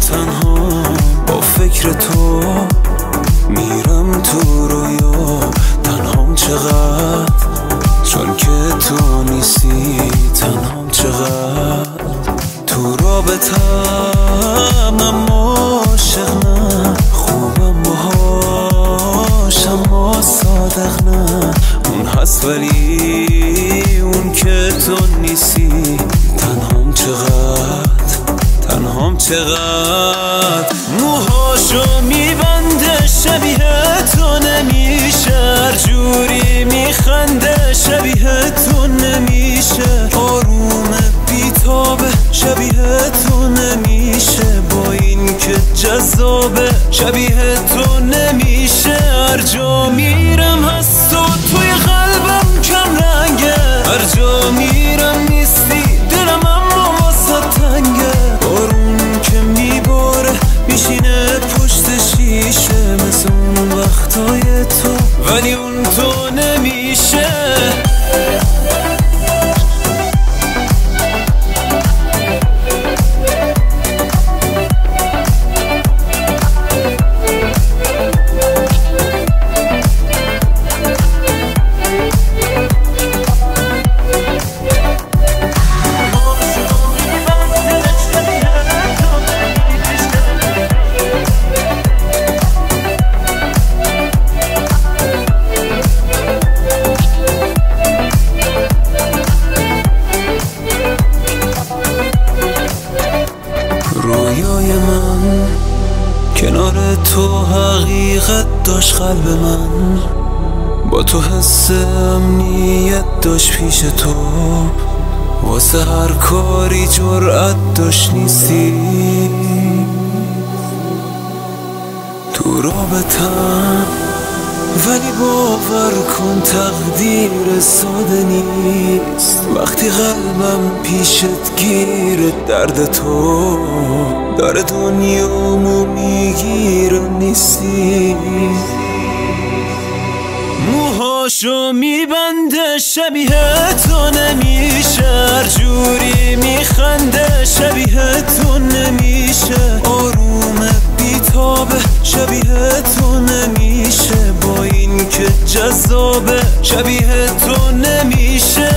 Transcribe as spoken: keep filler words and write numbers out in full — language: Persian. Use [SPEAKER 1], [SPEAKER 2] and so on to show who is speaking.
[SPEAKER 1] تنها با فکر تو میرم تو رویا، تنهام چقدر چون که تو نیستی، تنهام چقدر تو رابطم اما عاشق نه، خوبم باهاش اما صادق نه، اون هست ولی اون که تو نیستی، تنهام چقدر تنهام چقدر موهاشو میبنده شبیه تو نمیشه، هر جوری میخنده شبیه تو نمیشه، آروم بیتابه شبیه تو نمیشه، با این که جذابه شبیه تو نمیشه، هر جا میرم هست و توی قلبم کم رنگه، هر جا میرم نیستی دلم اما واسه تنگه، بارون که میباره میشینه پشت شیشه، مثل اون وقتای تو ولی اون تو نمیشه. رویای من کنار تو حقیقت داشت، قلب من با تو حس امنیت داشت، پیش تو واسه هر کاری جرأت داشت، نیستی تو رابطم ولی باور کن تقدیر ساده نیست، وقتی قلبم پیشت گیره درد تو داره دنیامو میگیره، نیستی موهاشو میبنده شبیه تو نمیشه، هر جوری میخنده شبیه تو نمیشه، آروم بیتابه شبیه تو نمیشه، با این که جذابه شبیه تو نمیشه،